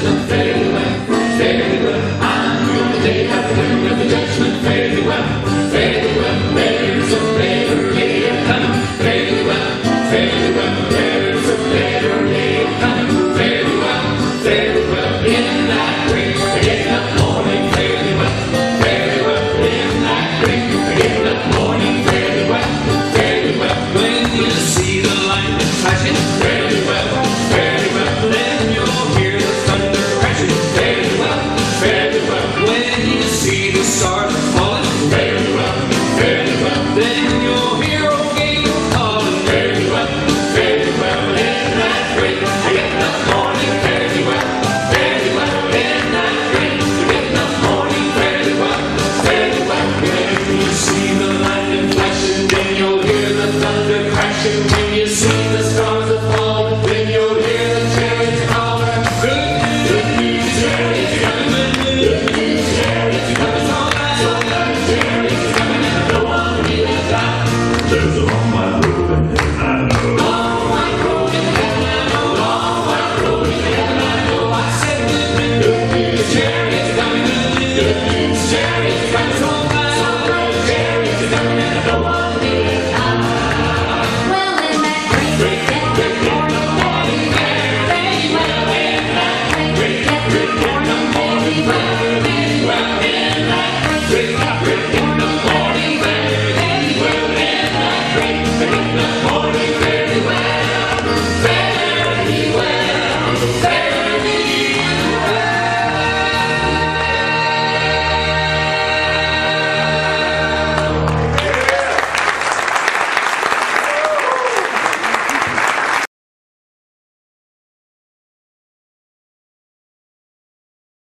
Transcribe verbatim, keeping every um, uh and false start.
judgment, fare thee well, fare thee well. I'm gonna take out the wind of the judgment, fare thee well, fare thee well. There's a better day coming, fare thee well, fare thee well. There's a better day.